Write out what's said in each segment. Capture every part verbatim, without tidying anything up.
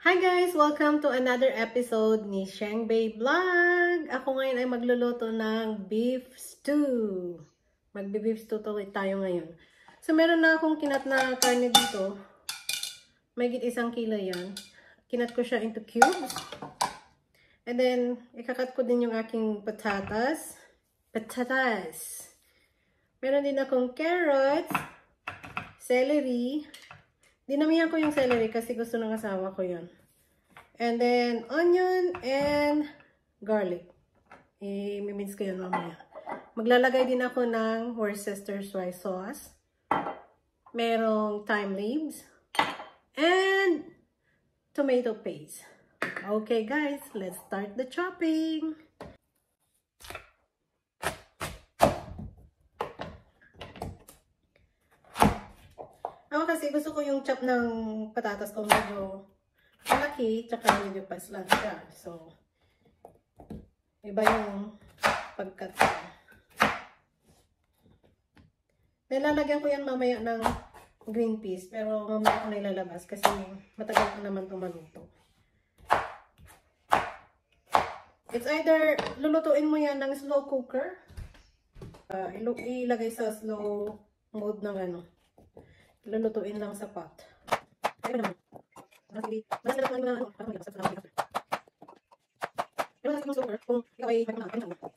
Hi guys! Welcome to another episode ni Sheng Bei Vlog! Ako ngayon ay magluluto ng beef stew. Magbe-beef stew tuloy tayo ngayon. So meron na akong kinat na karne dito. May git isang kilo yan. Kinat ko siya into cubes. And then, ikakat ko din yung aking patatas. Patatas! Meron din akong carrots, celery. Dinamihan ko yung celery kasi gusto ng asawa ko yun. And then, onion and garlic. I-mince ko yun mamaya. Maglalagay din ako ng Worcestershire sauce. Merong thyme leaves. And tomato paste. Okay guys, let's start the chopping. Ako kasi gusto ko yung chop ng patatas ko medyo malaki, tsaka medyo paslan siya. So, iba yung pagkat. Nilalagyan ko yan mamaya ng green peas, pero mamaya ko na ilalabas kasi matagal ko naman itong maluto. It's either lulutuin mo yan ng slow cooker, uh, ilagay sa slow mode ng ano. Lulutuin lang sa pot. Ayun naman. Sige, marami na naman ano, parang sa salamat. Pero nasa slower kung ikaw ay may mga ano.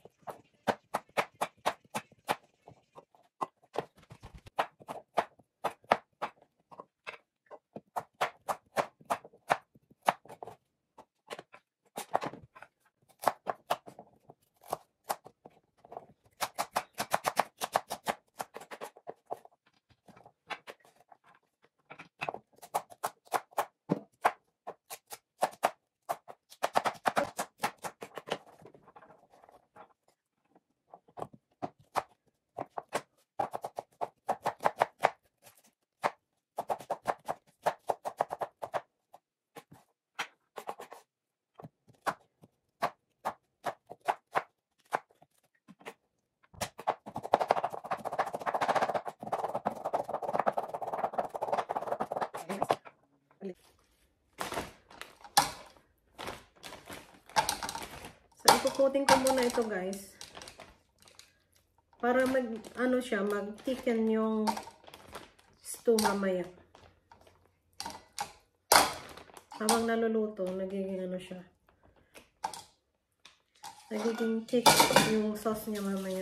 So, ikukutin ko muna ito guys. Para mag, ano siya, mag-thicken yung stew mamaya. Habang naluluto, nagiging ano siya. Nagiging thick yung sauce niya mamaya.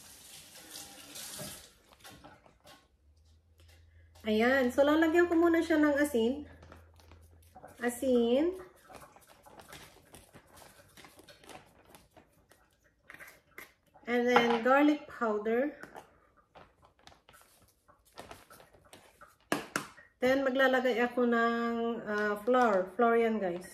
Ayan. So, lalagyan ko muna siya ng asin. Asin. And then, garlic powder. Then, maglalagay ako ng uh, flour. Flour yan, guys.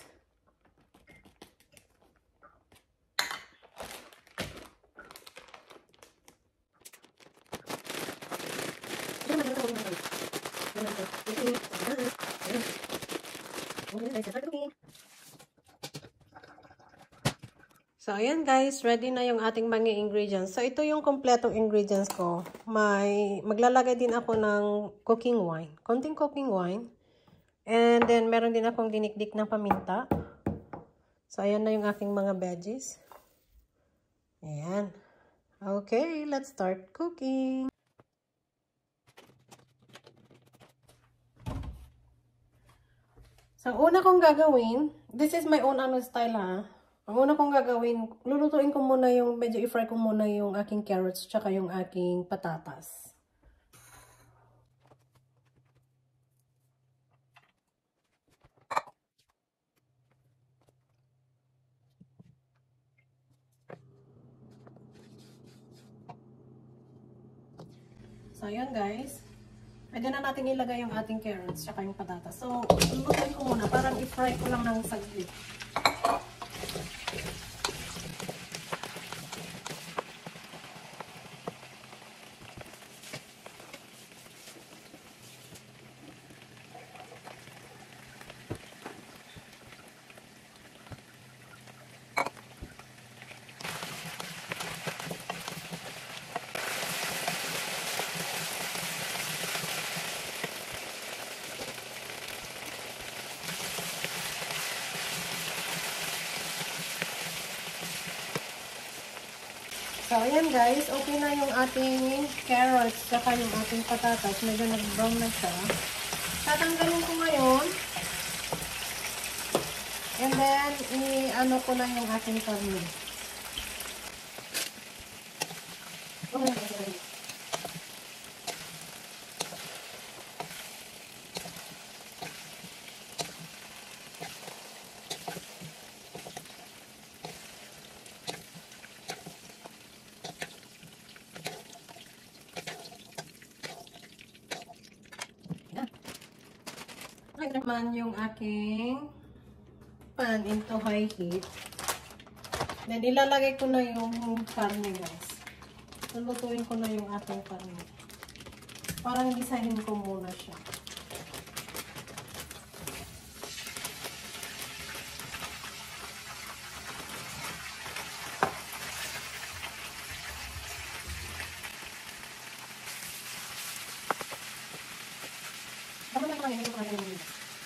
So, ayan guys, ready na yung ating mga ingredients. So, ito yung kompletong ingredients ko. May, maglalagay din ako ng cooking wine. Konting cooking wine. And then, meron din akong dinikdik na paminta. So, ayan na yung aking mga veggies. Ayan. Okay, let's start cooking. So, una kong gagawin, this is my own ano style ha. Ang una kong gagawin, lulutuin ko muna yung, medyo i-fry ko muna yung aking carrots tsaka yung aking patatas. So, ayan guys. Pwede na natin ilagay yung ating carrots tsaka yung patatas. So, lulutuin ko muna. Parang i-fry ko lang ng saglit. So, ayan guys, okay na yung ating carrots saka yung ating patatas. Medyo nag-brown na siya. Tatanggalin ko ngayon. And then, i-ano ko na yung ating karne. Naman yung aking pan into high heat. Then, ilalagay ko na yung karne, guys. Lulutuin ko na yung ating karne. Parang gisahin ko muna siya. Bakit na kaya yung karne mo?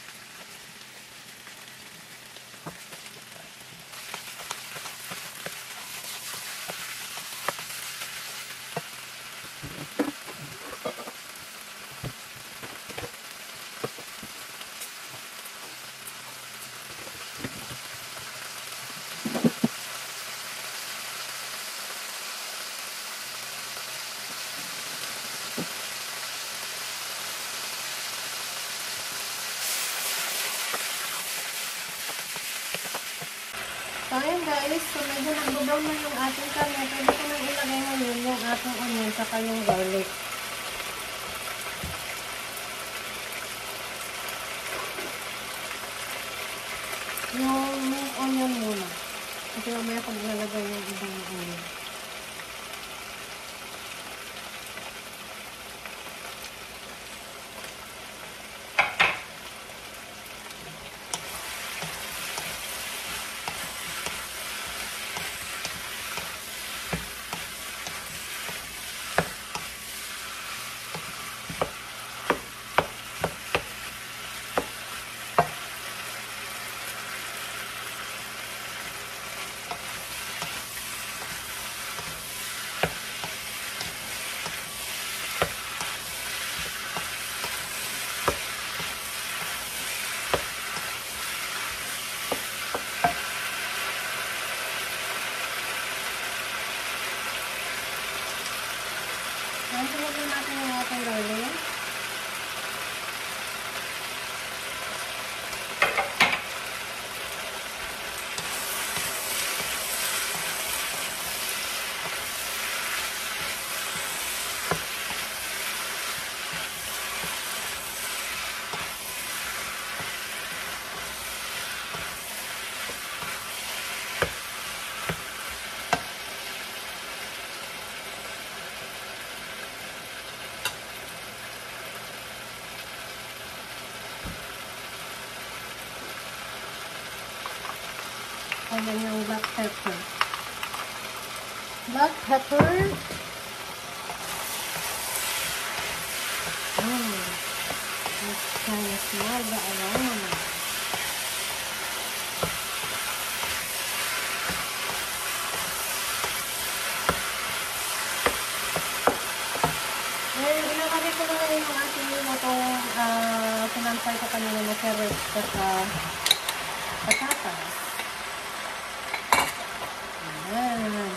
So, ayan guys. So, medyo nag-brown na yung ating karne. Pwede ko nang ilagay ngayon yung ating onion saka yung garlic. Yung onion muna. Kasi mamaya pag ilalagay yung ibang onion. Sunod na natin yung ating garlic. Ayan yung black pepper. Black pepper. Hmm. Let's kind of smell the aroma. Ngayon, inakari ko na ngayon yung ating itong uh, sinampay ko kanina na carrots at uh, patatas. Ayan.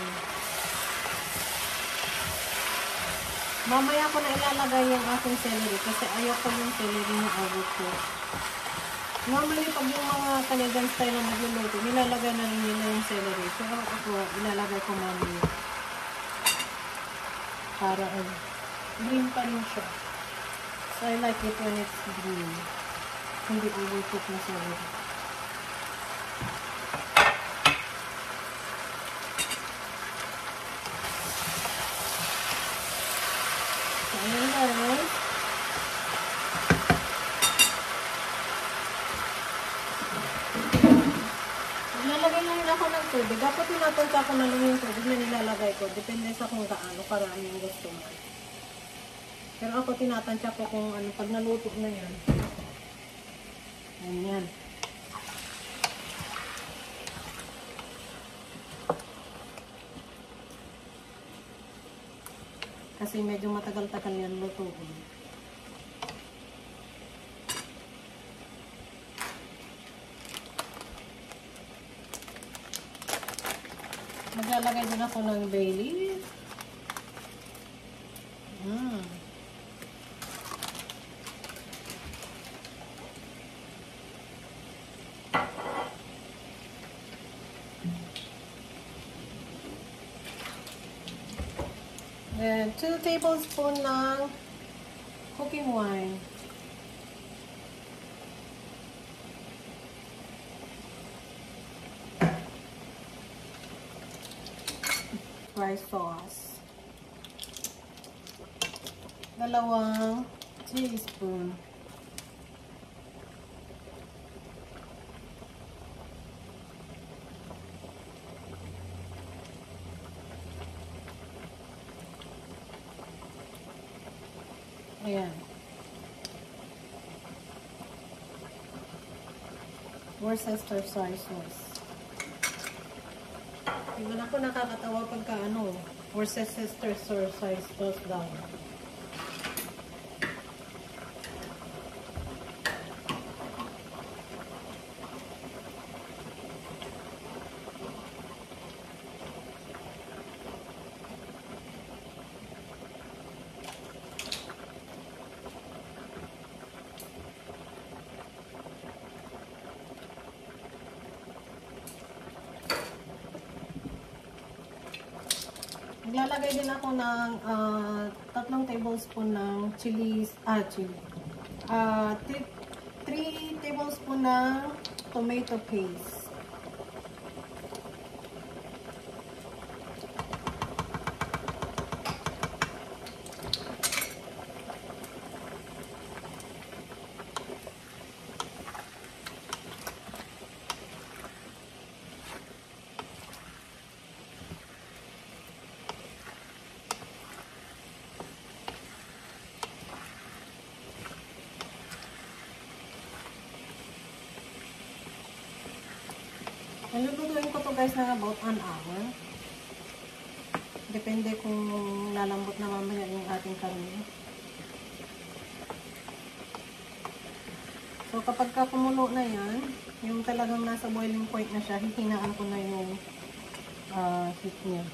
Mamaya ko na ilalagay yung aking celery kasi ayoko yung celery na overcook. Normally, pag yung mga Canadian style na magluluto, nilalagay na rin nila yung celery. Pero ako, ilalagay ko mamaya. Para uh, green pa rin siya. So, I like it when it's green. Hindi overcook na celery. Ayan guys. Nilalagay na rin ako ng tubig. Dapat tinatansya ko na lang yung tubig na nilalagay ko. Depende sa kung gaano karami yung gusto mo. Pero ako tinatansya ko kung ano, pag naluto na yan. Ayan. Kasi medyo matagal-tagal yan lutuin. Maglalagay din ako ng bay leaf. Mm. Then, two tablespoons ng cooking wine. Rice sauce. Dalawang teaspoon. Ayan. Worcestershire sauce. Hindi na ako nakakatawa pagka ano, Worcestershire sauce daw. Maglalagay din ako ng uh, tatlong tablespoon ng chilies, ah, chili. Uh, three tablespoon ng tomato paste. Lulutuin ko to guys na about an hour. Depende kung lalambot na mamaya yung ating karne. So kapag ka kumulo na yan, yung talagang nasa boiling point na siya, hihinaan ko na yung uh, heat niya.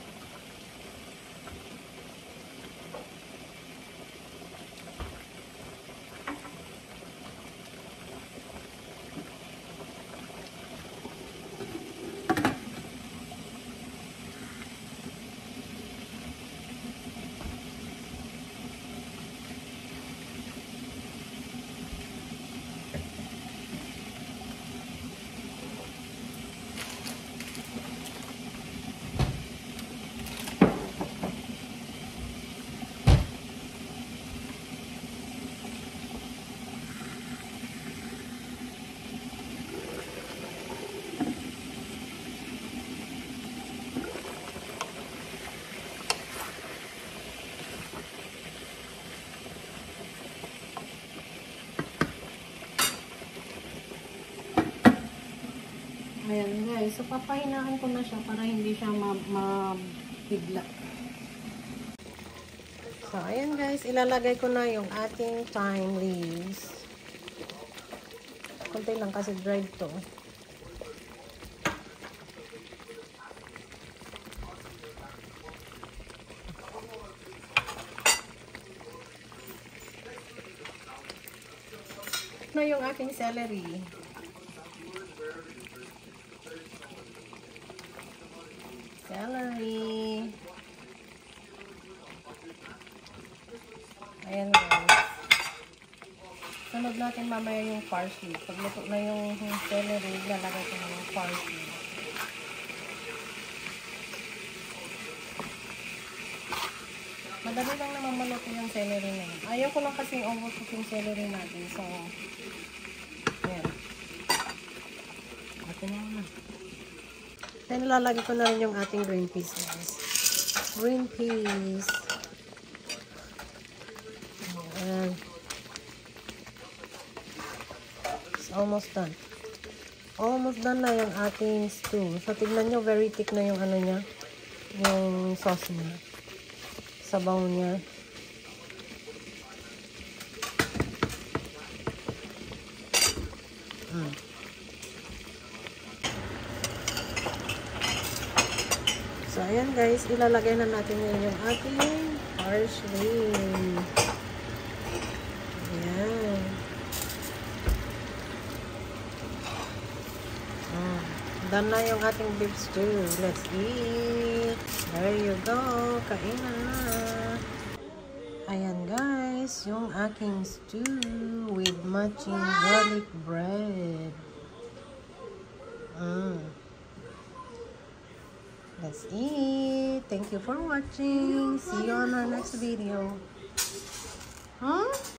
Ayan guys, so papahinaan ko na siya para hindi siya mabigla. So ayan guys, ilalagay ko na yung ating thyme leaves. Kunti lang kasi dried to. Na yung aking celery. Celery. Ayan guys. Sunod natin mamaya yung parsley. Pag luto na yung celery, lalagay ko na yung parsley. Madali lang naman maluto yung celery na yun. Ayaw ko lang kasing overcook yung celery natin. So, ayan. Ito na na. Then, lalagay ko na rin yung ating green peas, guys. Green peas. Ayan. It's almost done. Almost done na yung ating stew. So, tignan nyo, very thick na yung ano niya. Yung sauce niya. Sabaw niya. Mm. So, ayan guys, ilalagay na natin ngayon yung ating parsley. Ayan. Mm. Done na yung ating beef stew. Let's eat. There you go. Kain na. Ayan guys, yung aking stew with matching garlic bread. Mm. Let's eat. Thank you for watching. See you on our next video. Huh?